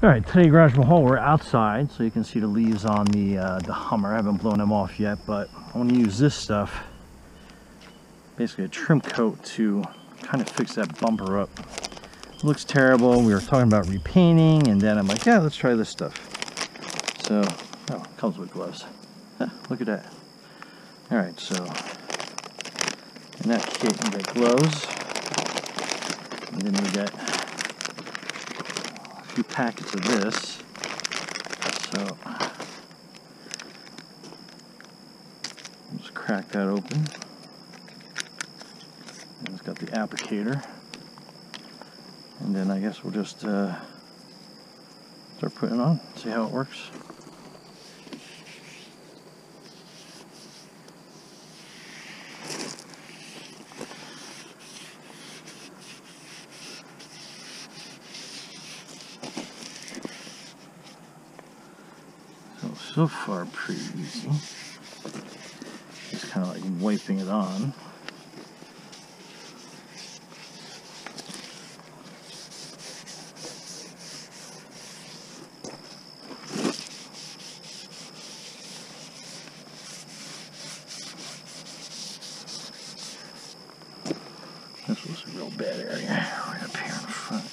All right, today Garage Mahal, we're outside, so you can see the leaves on the Hummer. I haven't blown them off yet, but I want to use this stuff, basically a trim coat, to kind of fix that bumper up. It looks terrible. We were talking about repainting, and then I'm like, yeah, let's try this stuff. So, oh, it comes with gloves. Look at that. All right, so in that kit, you get gloves, and then you get few packets of this. So I'll just crack that open. And it's got the applicator. And then I guess we'll just start putting it on, see how it works. So far, pretty easy. Just kind of like wiping it on. This was a real bad area right up here in the front.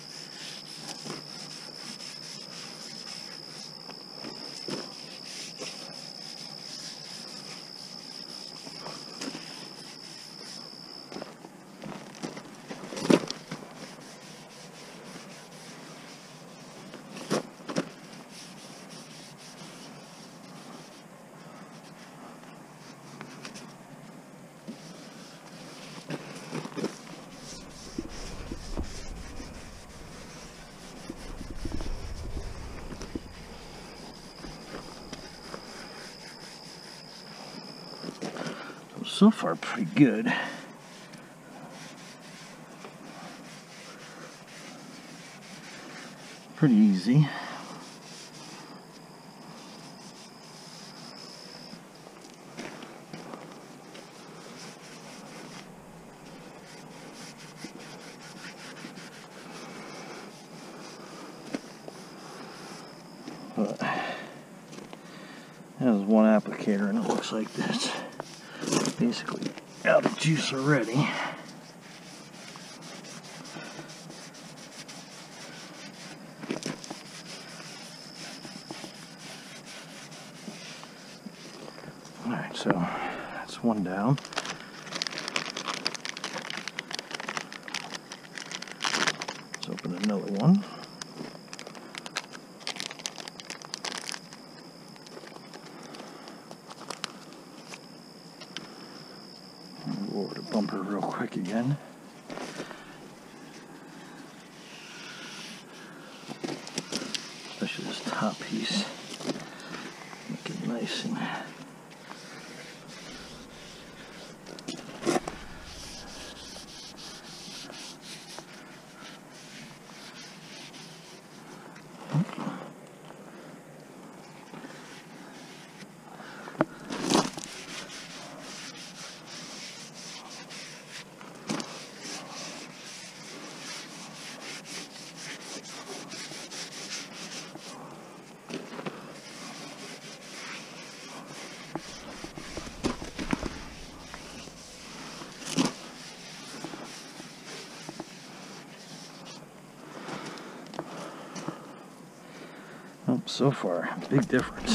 So far, pretty good. Pretty easy. But that was one applicator, and it looks like this. Basically out of juice already. Alright, so that's one down. Let's open another one. Over the bumper real quick again. Especially this top piece. Looking nice and so far, big difference.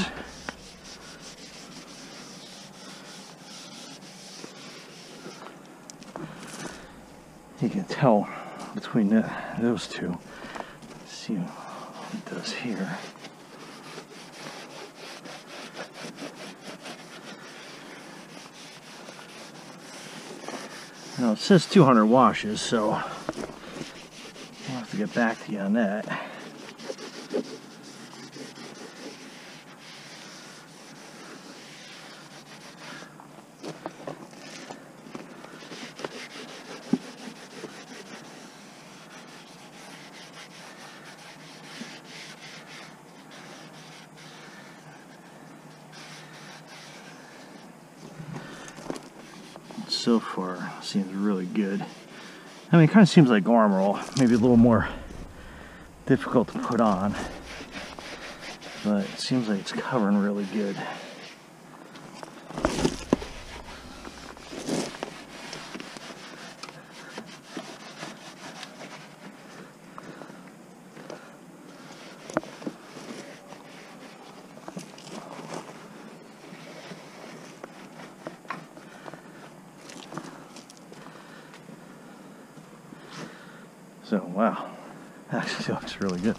You can tell between those two. Let's see what it does here. Now it says 200 washes, so I'll have to get back to you on that. So far seems really good. I mean, it kind of seems like armor all, maybe a little more difficult to put on, but it seems like it's covering really good. So, wow, actually looks really good.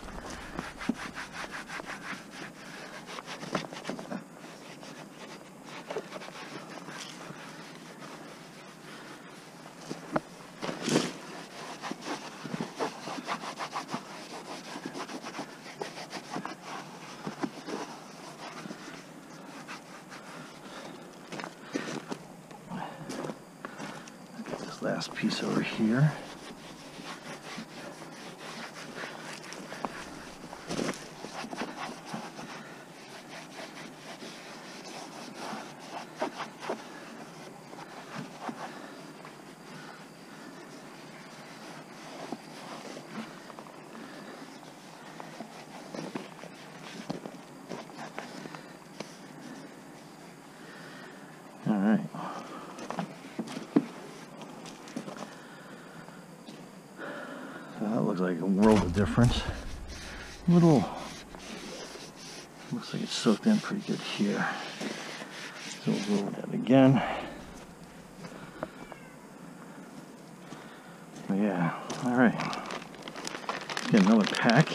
Get this last piece over here. Alright. So that looks like a world of difference. Looks like it's soaked in pretty good here. So we'll roll that again. But yeah, alright. Let's get another pack.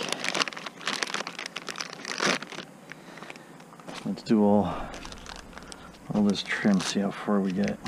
Let's do all this trim, see how far we get.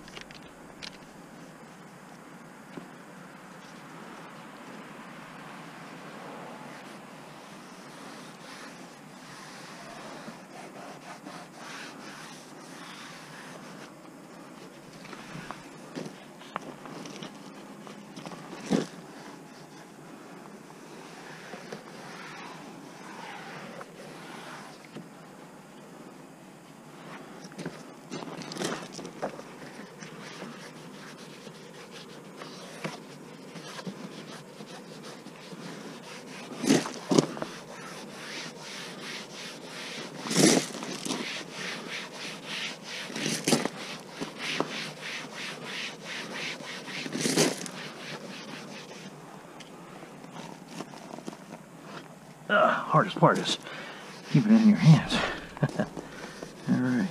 Hardest part is keeping it in your hands. All right.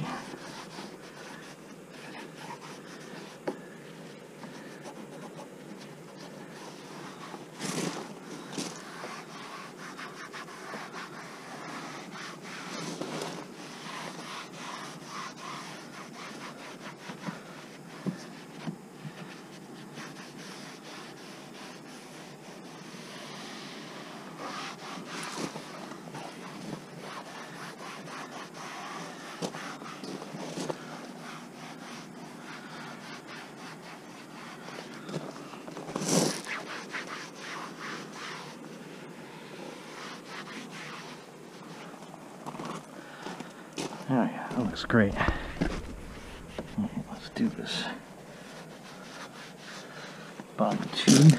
Oh yeah, that looks great. Right, let's do this. Bottom tube.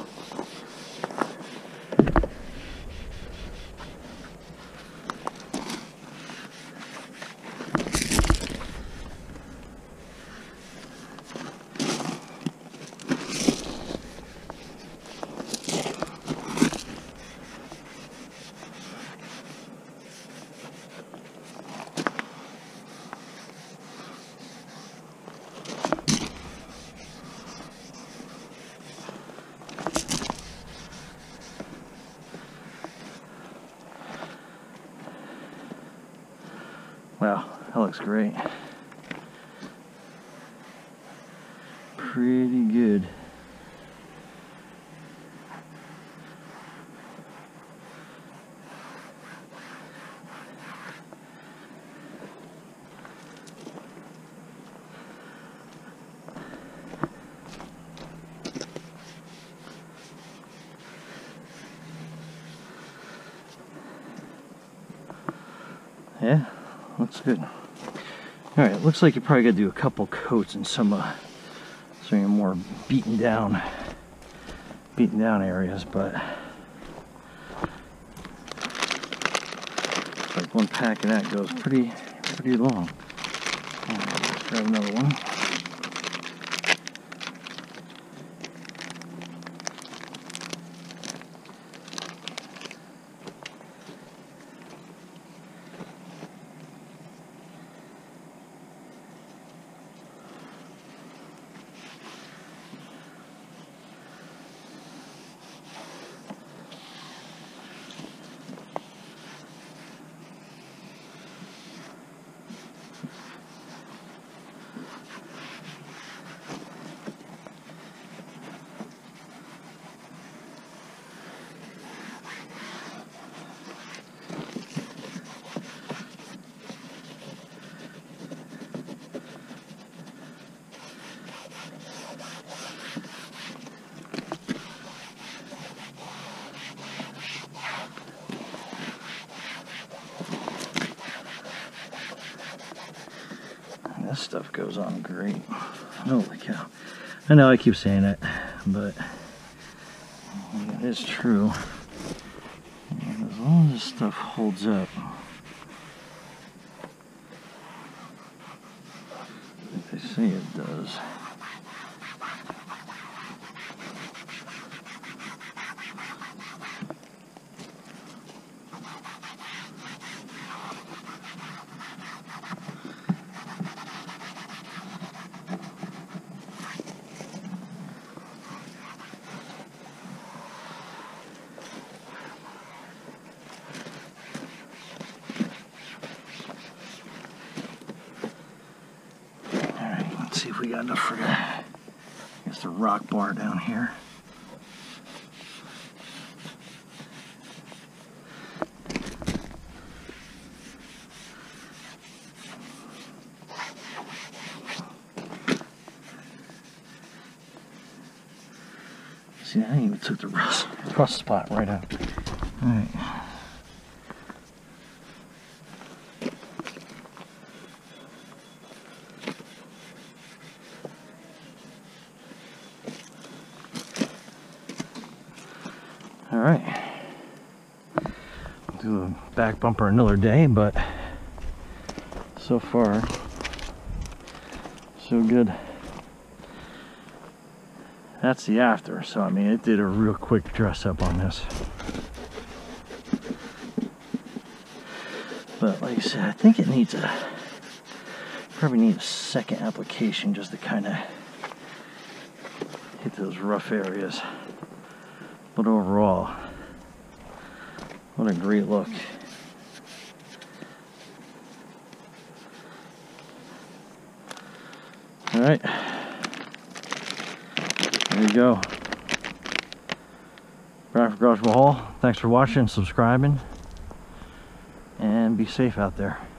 Wow, that looks great. Pretty good. Yeah, looks good. Alright, it looks like you probably got to do a couple coats in some more beaten down areas, but Looks like one pack of that goes pretty long. Alright, let's grab another one. This stuff goes on great. Holy cow. I know I keep saying it, but it is true. And as long as this stuff holds up, like they say it does. See if we got enough for I guess the rock bar down here. See, I even took the rust spot right out. All right. All right, I'll do a back bumper another day, but so far, so good. That's the after, so I mean, it did a real quick dress up on this. But like I said, I think it needs probably need a second application just to kind of hit those rough areas. But overall, what a great look. All right, there you go. Bradford Garage Mahal. Thanks for watching, subscribing, and be safe out there.